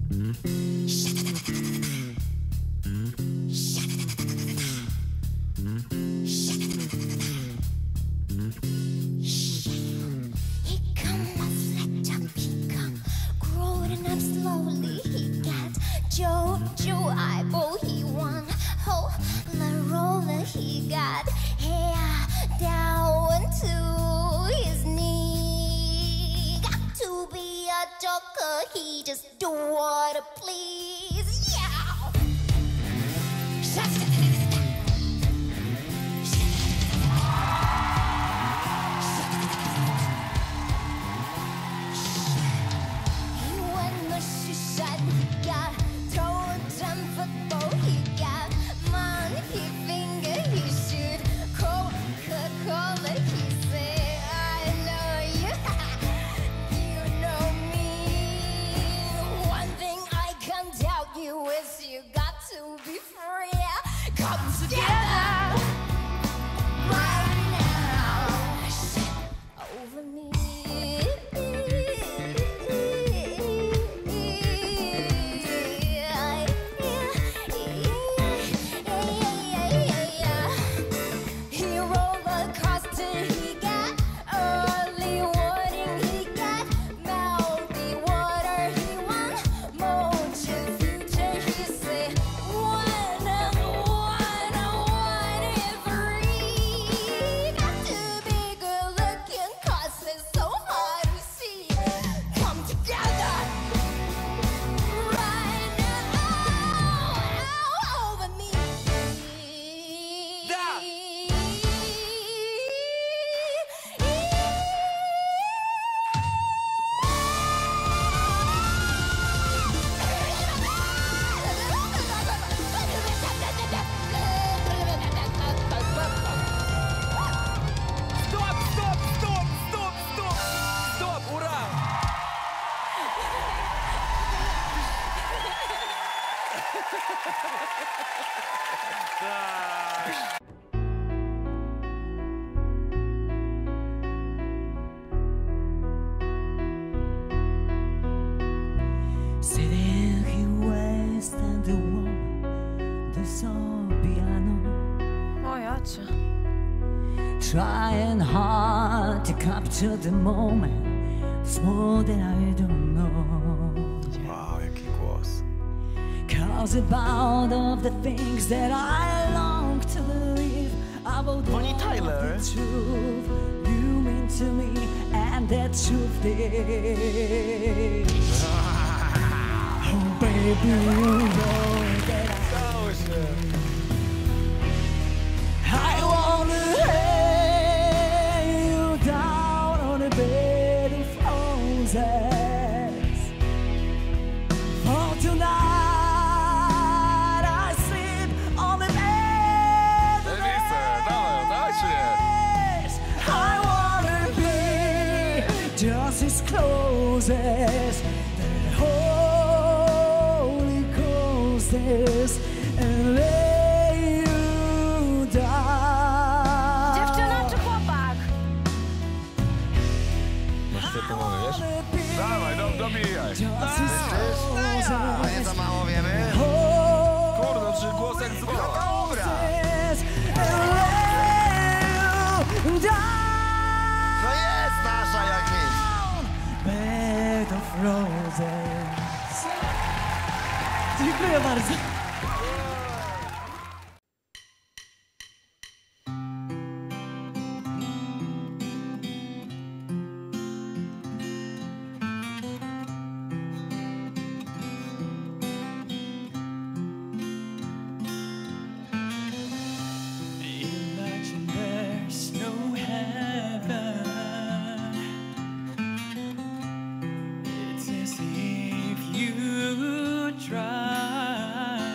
He just do what it please, yeah. He went the shot, he got told them football, he got monkey finger, he shoot Coca-Cola, he say, I know you, you know me. One thing I can tell you is you got to be free. Come together right now. Over me. He rolled across till he got early warning. He got mouthy water. He won motion future. He say one and three. Got to be good looking 'cause it's so hard to see. Come together right now over me. Стоп, ура! Sitting here west and the woman, the song piano, Oj, oczy. trying hard to capture the moment, it's more than I don't know. Wow, jaki głos. Cause about of the things that I long to believe about Bonnie all Tyler. the truth you mean to me, and that truth is, oh baby, you know that Stało się. I wanna lay you down on a bed of roses. For tonight I sleep on the bed of Zajebiste, dawaj czy nie? roses. I wanna be just as close as the Holy Ghost is, and lay you down. Dziewczyna czy chłopak? Masz świetne mowy, wiesz? Dawaj, dobijaj. A nie za mało wiemy? Kurde, czy głos jak dzwon. Dobra! To jest nasza jak nic! Bed of roses. Dziękuję bardzo. Imagine there's no heaven. It's as if you try.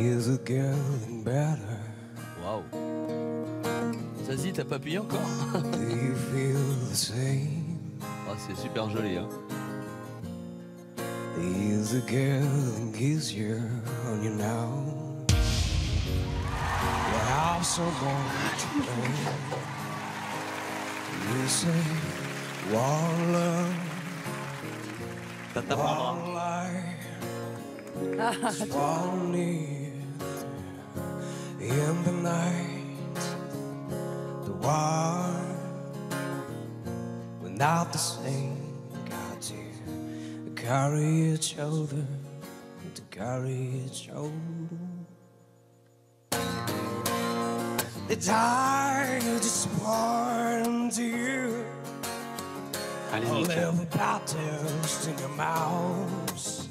is a getting better. Waouh. Zazie, t'as pas appuyé encore? Do you feel the same? Oh, c'est super joli, hein. Is a getting easier on you now. You have someone to blame. You say one love, one life, one need in the night. The one we're not the same. Got to carry each other, to carry each other. It's hard to disappoint you. I'll live about taste in your mouth.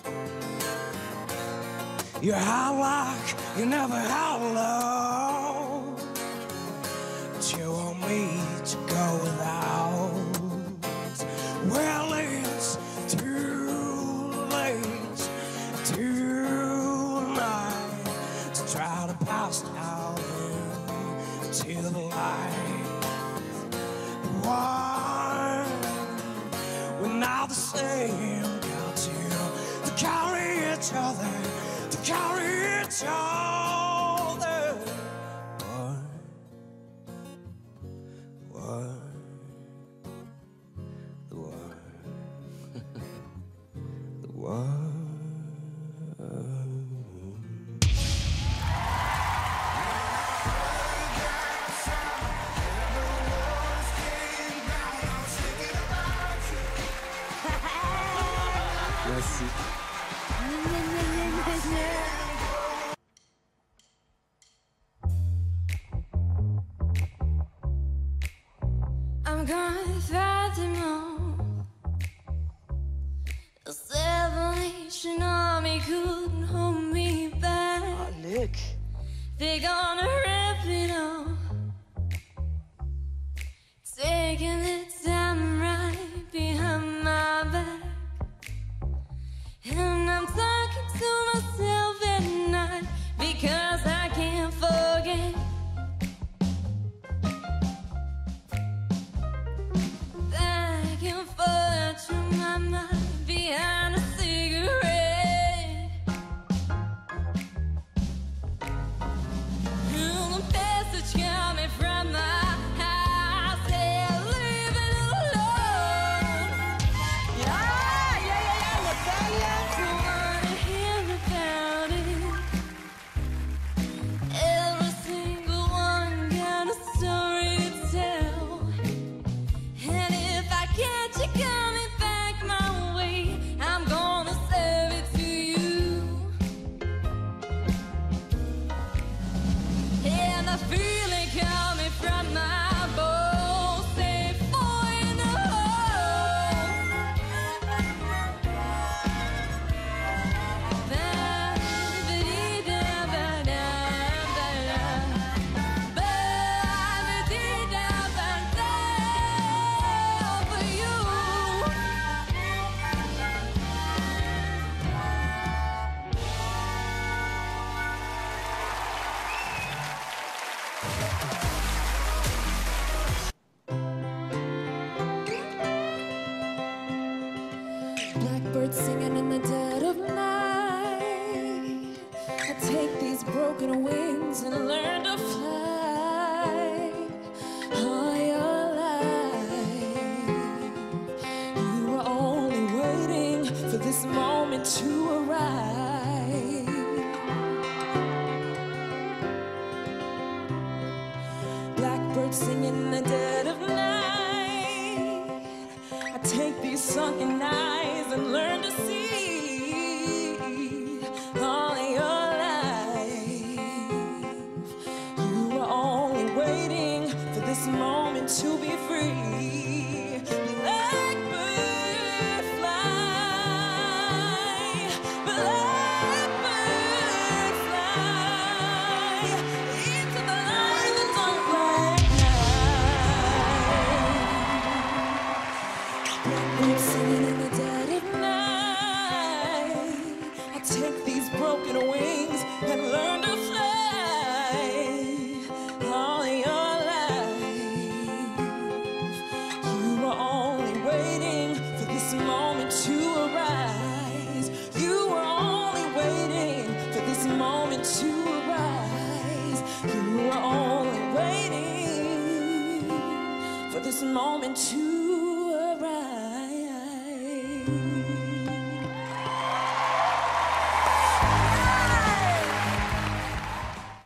You're hot like you never had love. But you want me to go without. Well, it's too late tonight to try to pass out into the light. Why we're not the same? Got to carry each other, to carry each other. What? The what? The what? Merci. I'm gonna fight them all. The Salvation Army couldn't hold me back. Leuk. They're gonna rip it off, taking the time right behind my back. And I'm talking to myself at night because I can't forget. Back and forth through my mind behind a cigarette. And the message coming from my house said, leave it alone. Natalia. Don't wanna hear about it. Every single one got a story to tell. And if I catch you coming back my way, I'm gonna serve it to you. And the feeling coming from my bones, say, boy in the hole. For you. Blackbird singing in the dead of night. I take these broken wings and learn to fly. All your life, you were only waiting for this moment to arrive. Blackbird singing in the dead of night. I take these sunken eyes and learn to see all your life. You were only waiting for this moment to be free. Blackbird fly, blackbird fly into the light of the dark black night. Blackbird singing in the dead of night. this moment to arise.